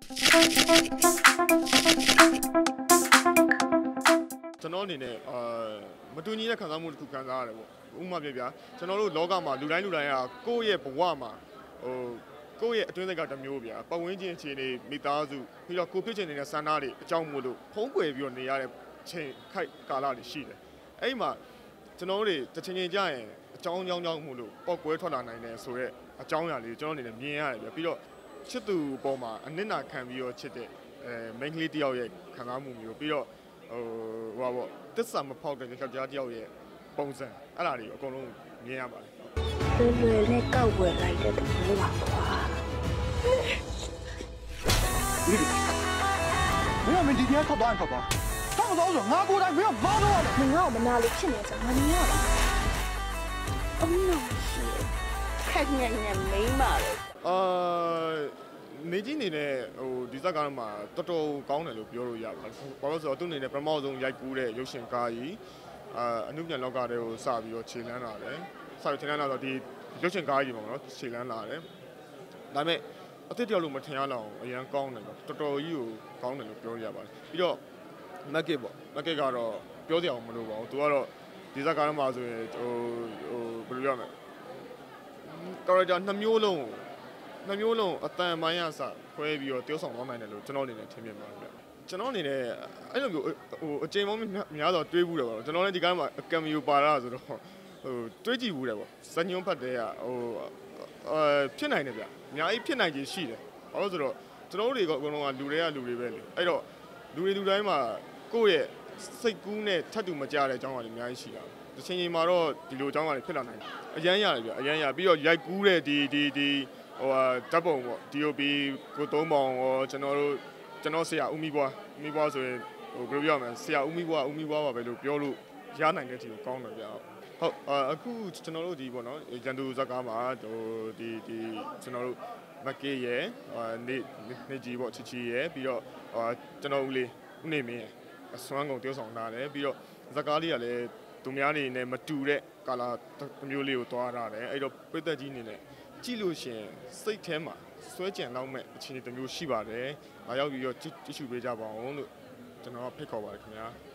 ကျွန်တော်အနေနဲ့မတူညီတဲ့ခံစားမှုတစ်ခုခံစားရတယ်ပေါ့ဥပမာပြပြကျွန်တော်တို့လောကမှာလူတိုင်းကကိုယ့်ရဲ့ဘဝမှာကိုယ့်ရဲ့အတွင်းစိတ်ကတစ်မျိုးဗျာပတ်ဝန်းကျင်အခြေအနေမိသားစုပြီးတော့ကိုဖြစ်ချင်နေတဲ့ဆန္ဒတွေအကြောင်းမို့လို့ဖုံးကွယ်ပြီးတော့နေရတဲ့ချိန်ခိုက်ကာလတွေရှိတယ်အဲ့မှာကျွန်တော်တို့တွေတစ်ချိန်ချင်းကြာရင်အကြောင်းကြောင်းမို့လို့ပောက်ကွဲထွက်လာနိုင်တယ်ဆိုတော့အကြောင်းအရာလေးကျွန်တော်အနေနဲ့မြင်ရတယ်ဗျာပြီးတော့ချစ်သူပေါ်မှာအနစ်နာခံပြီးတော့ချစ်တဲ့မိန်းကလေးတယောက်ရဲ့ခံစားမှုမျိုးပြီးတော့ဟိုပေါ့တစ္ဆာမဖောက်တဲ့ယောက်ျားတယောက်ရဲ့ပုံစံအဲ့ဒါတွေအကုန်လုံးမြင်ရပါတယ်လွယ်နဲ့ကောက်ွယ်လိုက်တဲ့သဘောပါကွာမင်းဒီနေ့ထွက်သွားရင်ထွက်သွားဆောက်တော့ဆိုငါကိုယ်တိုင်မင်းမောင်းတော့တယ်မင်းငါ့ကိုမနာလို့ဖြစ်နေစမ်းငါမြင်ရပါအမေရှိခက်ညံ့ညံ့မိန်းပါလေနေကြီးနေနဲ့ဒီဇက်ကားမှာတော်တော်ကောင်းတယ်လို့ပြောလို့ရပါတယ်။ဘာလို့ဆိုတော့သူ့အနေနဲ့ပထမဆုံးရိုက်ကူးတဲ့ရုပ်ရှင်ကားကြီးအနုပညာလောကတွေကိုစပြီးတော့ခြေလှမ်းလာတယ်။စပြီးခြေလှမ်းလာတော့ဒီရုပ်ရှင်ကားကြီးပေါ့နော်ခြေလှမ်းလာတယ်။ဒါပေမဲ့အသစ်တယောက်လို့မထင်ရလောက်အရန်ကောင်းတယ်ပေါ့။တော်တော်ကြီးကိုကောင်းတယ်လို့ပြောလို့ရပါတယ်။ပြီးတော့မက်ကစ်ပေါ့မက်ကစ်ကတော့ပြောစရာမလိုပါဘူး။သူကတော့ဒီဇက်ကားမှာဆိုရင်ဘယ်လိုပြောမလဲ။ character နှစ်မျိုးလုံးအတန်မိုင်းရစခွဲပြီးတော့တယောက်ဆောင်သွားနိုင်တယ်လို့ကျွန်တော်အနေနဲ့ထင်မြင်ပါတယ်ဗျကျွန်တော်အနေနဲ့အဲ့လိုမျိုးအချိန်ပေါင်းများစွာတွေးဘူးတယ်ပေါ့ကျွန်တော်လည်းဒီကားမှာကမ်မီယိုပါလာဆိုတော့တွေးကြည့်ဘူးတယ်ပေါ့ဇညွန်းဖတ်တဲ့ကဖြစ်နိုင်တယ်ဗျအများကြီးဖြစ်နိုင်ခြင်းရှိတယ်ဘာလို့ဆိုတော့ကျွန်တော်တို့တွေကအကုန်လုံးကလူတွေပဲလေအဲ့တော့လူတိုင်းမှာကိုယ့်ရဲ့စိတ်ကူးနဲ့ထပ်တူမကြတဲ့အကြောင်းအရာတွေအများကြီးရှိတာတစ်ချိန်ချိန်မှာတော့ဒီလိုအကြောင်းအရာတွေဖြစ်လာနိုင်တယ်အရန်ရတယ်ဗျအရန်ရပြီးတော့ရိုက်ကူးတဲ့ဒီဓာတ်ပုံပေါ့ DOP ကိုသုံးပေါင်ရောကျွန်တော်ဆရာဦးမီးဘွားဆိုရင်ဘယ်လိုပြောမလဲဆရာဦးမီးဘွားပါပဲလို့ပြောလို့ရနိုင်တဲ့အချိန်ကောင်းတယ်ဗျဟုတ်အခုကျွန်တော်တို့ဒီပေါ့နော်ရန်သူဇက်ကားမှာဒီကျွန်တော်တို့မက်ကေးရယ်နေကြီးပေါ့ချီရယ်ပြီးတော့ကျွန်တော်ဦးနေမင်းအစွမ်းကုန်tiêuဆောင်လာတယ်ပြီးတော့ဇက်ကားလေးကလည်းသူများနေနဲ့မတူတဲ့ကာလာမျိုးလေးကိုသွားထားတယ်အဲ့တော့ပြည့်သက်ကြီးနေနဲ့ကြည့်လို့ရှင်စိတ်ထဲမှာစွဲကြံလောက်မဲ့အခြေအနေတစ်မျိုးရှိပါတယ်။ဒါရောက်ပြီးတော့ကြည့်ရှုပေးကြပါအောင်လို့ကျွန်တော်ဖိတ်ခေါ်ပါတယ်ခင်ဗျာ။